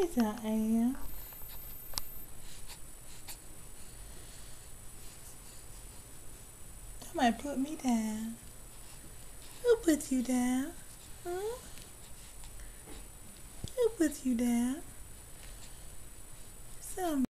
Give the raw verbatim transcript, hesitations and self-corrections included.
Yes, I am. Somebody put me down. Who put you down? Huh? Who put you down? Somebody.